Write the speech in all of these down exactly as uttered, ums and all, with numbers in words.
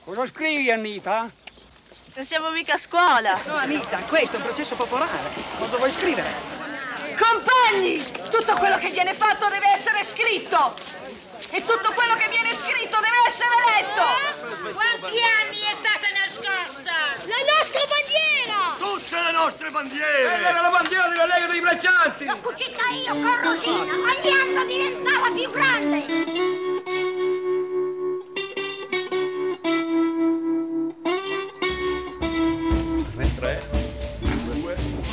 Cosa scrivi, Anita? Non siamo mica a scuola. No, Anita, questo è un processo popolare. Cosa vuoi scrivere? Compagni! Tutto quello che viene fatto deve essere scritto! E tutto quello che viene scritto deve essere letto! Quanti anni è stata nascosta? La nostra bandiera! Tutte le nostre bandiere! Ed era la bandiera della Lega dei Braccianti! L'ho cucita io con Rosina, ogni anno diventava più grande! tre, due,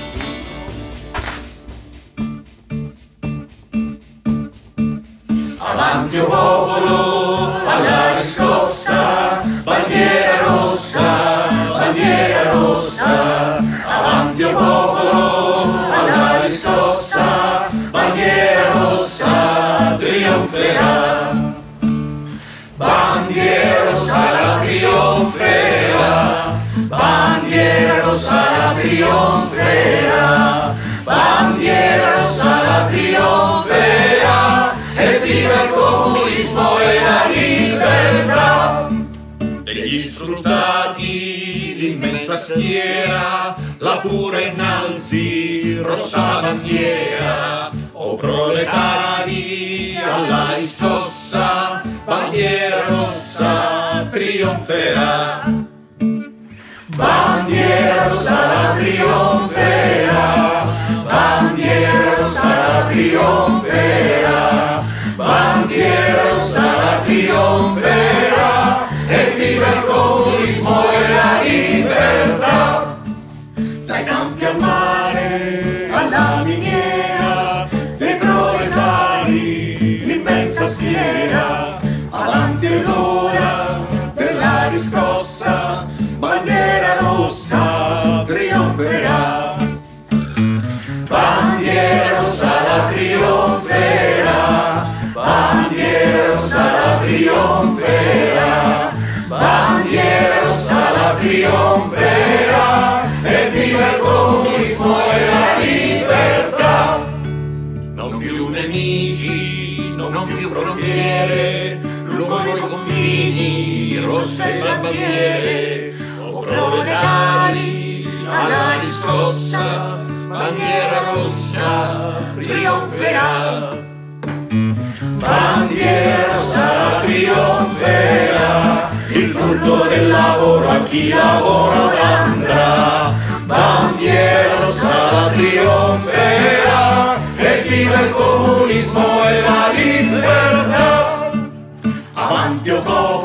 Avanti o popolo, alla riscossa, bandiera rossa, bandiera rossa. Avanti o popolo, alla riscossa, bandiera rossa, trionferà. Bandiera rossa la trionferà, bandiera rossa la trionferà, bandiera rossa la trionferà. Evviva il comunismo e la libertà! Degli sfruttati l'immensa schiera, la pura innalzi, rossa bandiera. O proletari alla riscossa, bandiera rossa trionferà. Bandiera rossa la trionferà, bandiera rossa la trionferà, bandiera rossa la trionferà. Evviva il comunismo e la libertà! Dai campi al mare, alla miniera, dei proletari l'immensa schiera. Avanti è l'ora della riscossa, bandiera rossa trionferà. Bandiera rossa la trionferà, bandiera rossa la trionferà, bandiera rossa la trionferà. Evviva il comunismo e la libertà! Non più nemici, non più frontiere, lungo i confini rosse bandiere. O proletari alla riscossa, bandiera rossa trionferà. Bandiera rossa trionferà, il frutto del lavoro a chi lavora andrà. Bandiera rossa trionferà, evviva il comunismo e la libertà! Avanti o